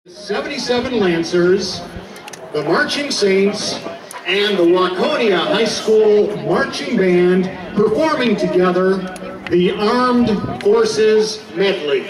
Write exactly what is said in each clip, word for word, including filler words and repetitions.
seventy-seven Lancers, the Marching Saints, and the Waconia High School Marching Band performing together the Armed Forces Medley.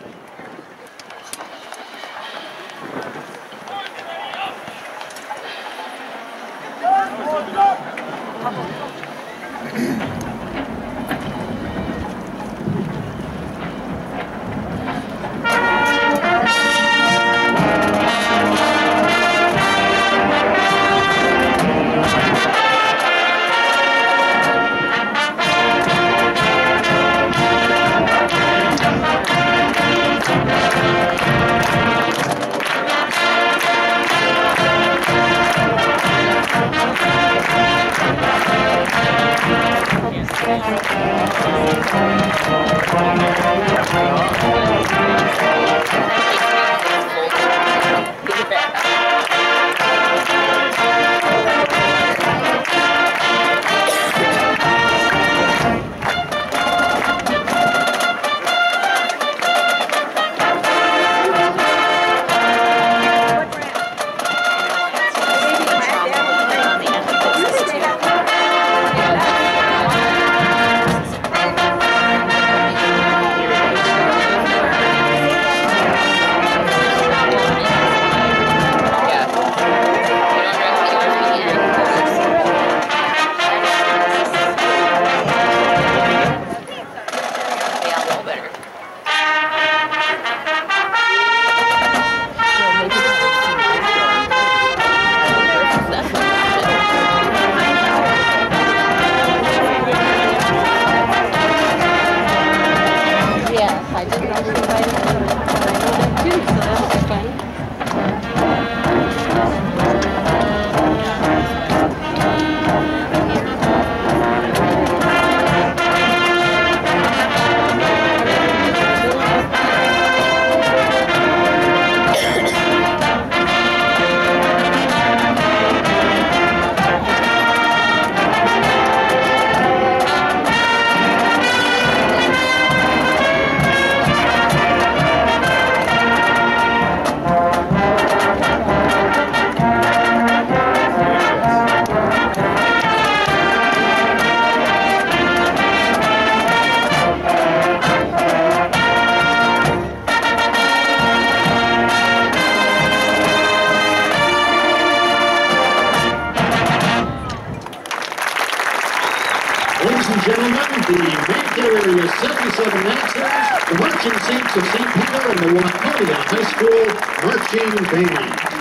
Ladies and gentlemen, the Mayfair Area seventy-seven Lancers, the Marching Saints of Saint Peter, and the Waconia High School Marching Band.